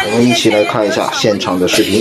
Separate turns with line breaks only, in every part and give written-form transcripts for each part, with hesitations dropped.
我们一起来看一下现场的视频。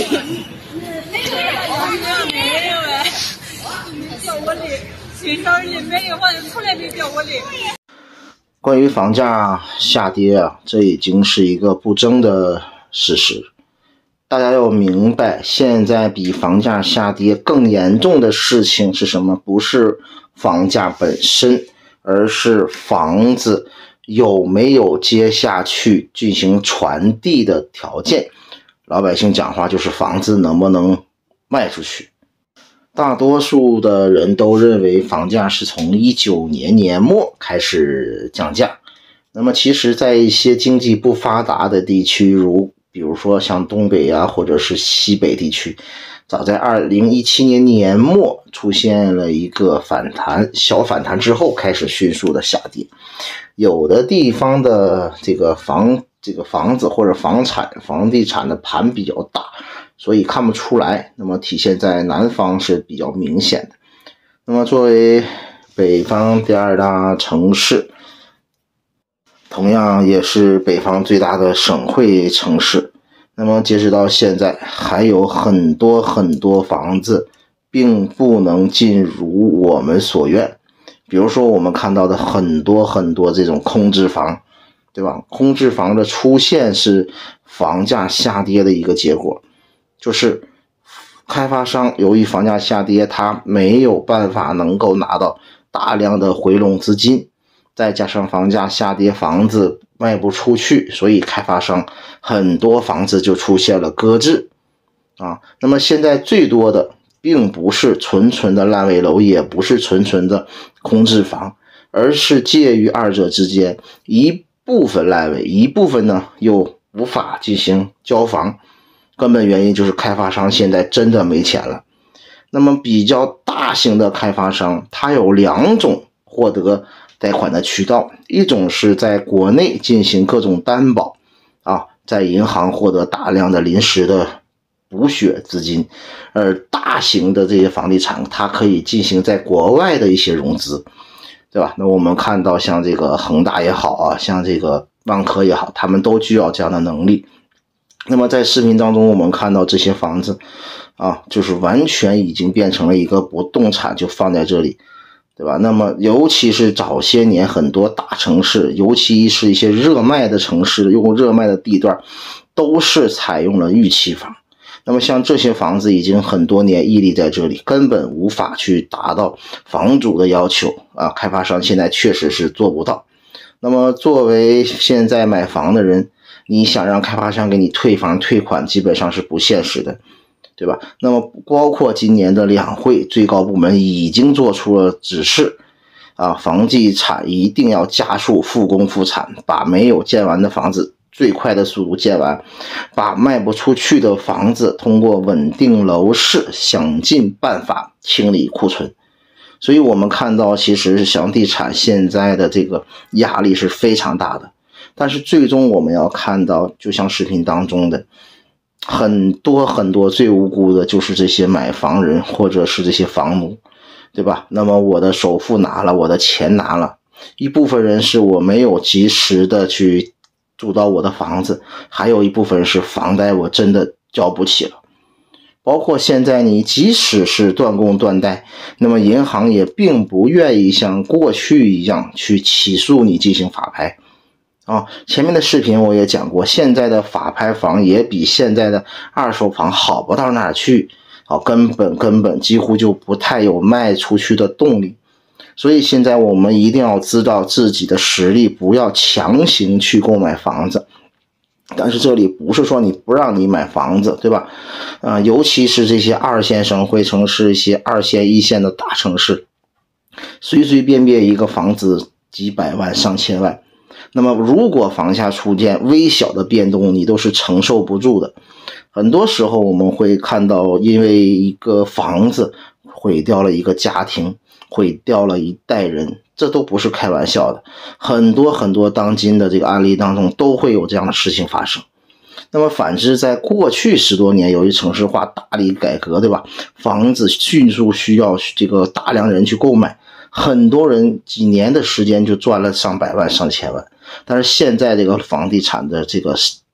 关于房价下跌啊，这已经是一个不争的事实。大家要明白，现在比房价下跌更严重的事情是什么？不是房价本身，而是房子有没有接下去进行传递的条件。老百姓讲话就是房子能不能卖出去。大多数的人都认为房价是从19年年末开始降价。那么其实在一些经济不发达的地区，比如说像东北啊，或者是西北地区，早在2017年年末出现了一个小反弹之后开始迅速的下跌。有的地方的这个房子或者房地产的盘比较大，所以看不出来，那么体现在南方是比较明显的。那么作为北方第2大城市，同样也是北方最大的省会城市，那么截止到现在还有很多房子并不能尽如我们所愿。比如说我们看到的很多这种空置房，对吧？空置房的出现是房价下跌的一个结果，就是开发商由于房价下跌，他没有办法能够拿到大量的回笼资金，再加上房价下跌，房子卖不出去，所以开发商很多房子就出现了搁置啊。那么现在最多的并不是纯的烂尾楼，也不是纯的空置房，而是介于二者之间，一部分烂尾，一部分呢又无法进行交房。根本原因就是开发商现在真的没钱了。那么比较大型的开发商，它有2种获得贷款的渠道，一种是在国内进行各种担保啊，在银行获得大量的临时的补血资金，而大型的这些房地产它可以进行在国外的一些融资，对吧？那我们看到像这个恒大也好啊，像这个万科也好，他们都具有这样的能力。那么在视频当中我们看到这些房子啊，就是完全已经变成了一个不动产，就放在这里，对吧？那么尤其是早些年很多大城市，尤其是一些热卖的城市，用热卖的地段，都是采用了预期房。那么像这些房子已经很多年屹立在这里，根本无法去达到房主的要求啊，开发商现在确实是做不到。那么作为现在买房的人，你想让开发商给你退房退款基本上是不现实的，对吧？那么包括今年的两会，最高部门已经做出了指示啊，房地产一定要加速复工复产，把没有建完的房子最快的速度建完，把卖不出去的房子通过稳定楼市想尽办法清理库存。所以我们看到其实房地产现在的这个压力是非常大的，但是最终我们要看到，就像视频当中的很多最无辜的就是这些买房人或者是这些房奴，对吧？那么我的首付拿了，我的钱拿了，一部分人是我没有及时的去住到我的房子，还有一部分是房贷我真的交不起了。包括现在你即使是断供断贷，那么银行也并不愿意像过去一样去起诉你进行法拍啊。前面的视频我也讲过，现在的法拍房也比现在的二手房好不到哪儿去啊，根本几乎就不太有卖出去的动力。所以现在我们一定要知道自己的实力，不要强行去购买房子。但是这里不是说你不让你买房子，对吧？尤其是这些2线省会城市，一些2线1线的大城市，随便一个房子几百万上千万，那么如果房价出现微小的变动，你都是承受不住的。很多时候我们会看到，因为一个房子毁掉了一个家庭，毁掉了一代人，这都不是开玩笑的。很多当今的这个案例当中都会有这样的事情发生。那么反之，在过去10多年，由于城市化大力改革，对吧？房子迅速需要这个大量人去购买，很多人几年的时间就赚了上百万上千万。但是现在这个房地产的这个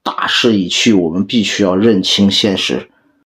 大势已去，我们必须要认清现实。